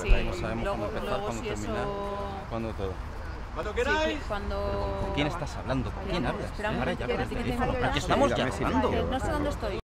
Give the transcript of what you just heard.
¿verdad? Y no Sí, sabemos luego, cuándo empezar, cuándo si terminar, eso... cuándo todo. Cuando Sí, queráis. cuando... ¿Con quién estás hablando? ¿Con quién hablas? Espera un Ahora momento, ya por que teléfono. tengo Aquí estamos ya Dígame si hablando. me No sé dónde estoy.